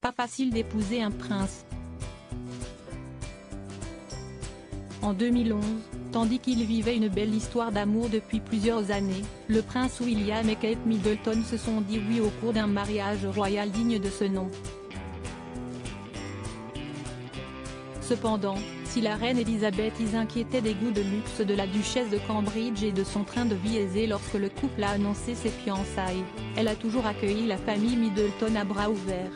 pas facile d'épouser un prince. En 2011, tandis qu'ils vivaient une belle histoire d'amour depuis plusieurs années, le prince William et Kate Middleton se sont dit oui au cours d'un mariage royal digne de ce nom. Cependant, si la reine Elisabeth s'inquiétait des goûts de luxe de la duchesse de Cambridge et de son train de vie aisé lorsque le couple a annoncé ses fiançailles, elle a toujours accueilli la famille Middleton à bras ouverts.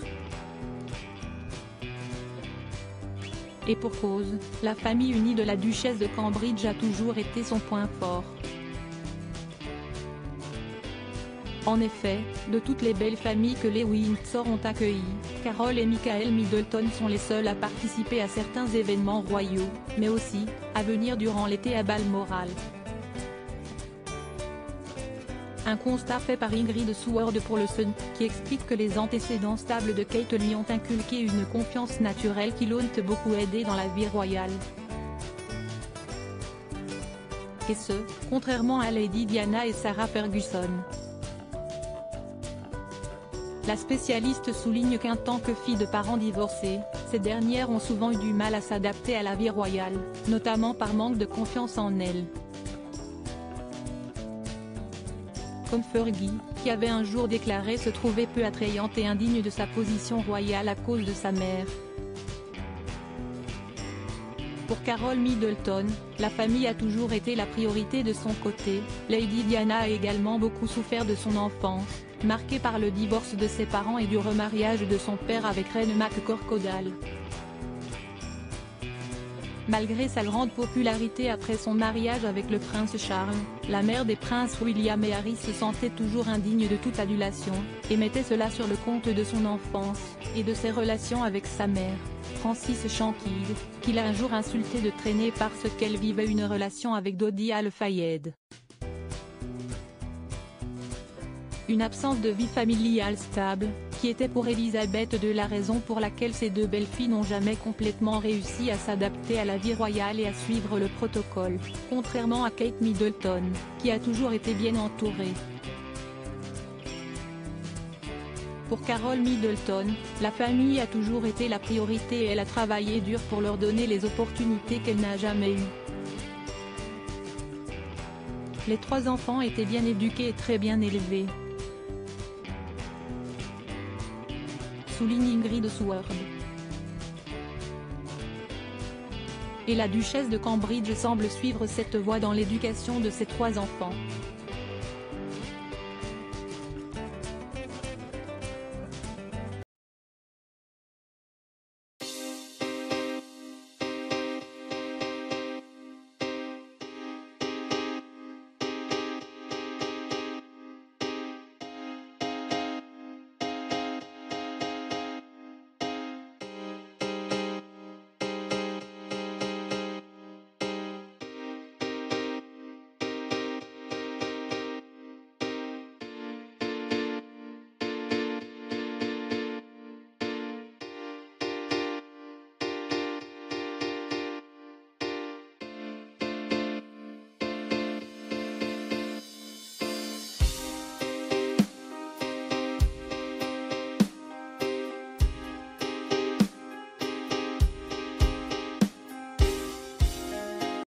Et pour cause, la famille unie de la duchesse de Cambridge a toujours été son point fort. En effet, de toutes les belles familles que les Windsor ont accueillies, Carol et Michael Middleton sont les seuls à participer à certains événements royaux, mais aussi, à venir durant l'été à Balmoral. Un constat fait par Ingrid Seward pour le Sun, qui explique que les antécédents stables de Kate lui ont inculqué une confiance naturelle qui l'ont beaucoup aidé dans la vie royale. Et ce, contrairement à Lady Diana et Sarah Ferguson. La spécialiste souligne qu'en tant que fille de parents divorcés, ces dernières ont souvent eu du mal à s'adapter à la vie royale, notamment par manque de confiance en elles. Comme Fergie, qui avait un jour déclaré se trouver peu attrayante et indigne de sa position royale à cause de sa mère. Pour Carol Middleton, la famille a toujours été la priorité de son côté. Lady Diana a également beaucoup souffert de son enfance, marquée par le divorce de ses parents et du remariage de son père avec Reine McCorquodale. Malgré sa grande popularité après son mariage avec le prince Charles, la mère des princes William et Harry se sentait toujours indigne de toute adulation, et mettait cela sur le compte de son enfance, et de ses relations avec sa mère, Frances Shankill, qu'il a un jour insulté de traîner parce qu'elle vivait une relation avec Dodi Al-Fayed. Une absence de vie familiale stable, qui était pour Elisabeth II la raison pour laquelle ces deux belles-filles n'ont jamais complètement réussi à s'adapter à la vie royale et à suivre le protocole, contrairement à Kate Middleton, qui a toujours été bien entourée. Pour Carol Middleton, la famille a toujours été la priorité et elle a travaillé dur pour leur donner les opportunités qu'elle n'a jamais eues. Les trois enfants étaient bien éduqués et très bien élevés, souligne Ingrid Seward. Et la duchesse de Cambridge semble suivre cette voie dans l'éducation de ses trois enfants.